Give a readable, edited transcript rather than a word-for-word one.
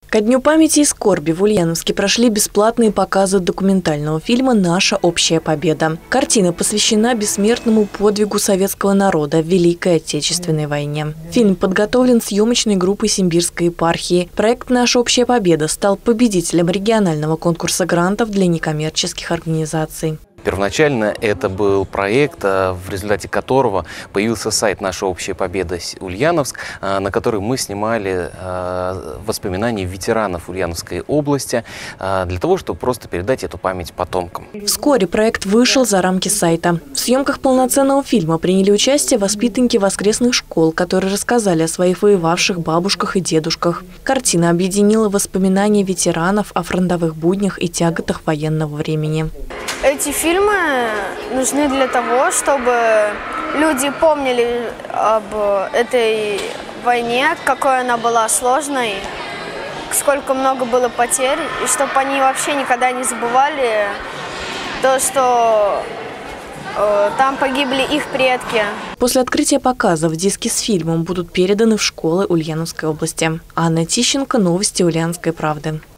Ко Дню памяти и скорби в Ульяновске прошли бесплатные показы документального фильма «Наша общая победа». Картина посвящена бессмертному подвигу советского народа в Великой Отечественной войне. Фильм подготовлен съемочной группой Симбирской епархии. Проект «Наша общая победа» стал победителем регионального конкурса грантов для некоммерческих организаций. Первоначально это был проект, в результате которого появился сайт «Наша общая победа Ульяновск», на который мы снимали воспоминания ветеранов Ульяновской области, для того, чтобы просто передать эту память потомкам. Вскоре проект вышел за рамки сайта. В съемках полноценного фильма приняли участие воспитанники воскресных школ, которые рассказали о своих воевавших бабушках и дедушках. Картина объединила воспоминания ветеранов о фронтовых буднях и тяготах военного времени. Эти фильмы нужны для того, чтобы люди помнили об этой войне, какой она была сложной, сколько много было потерь, и чтобы они вообще никогда не забывали то, что там погибли их предки. После открытия показов диски с фильмом будут переданы в школы Ульяновской области. Анна Тищенко, новости Ульяновской правды.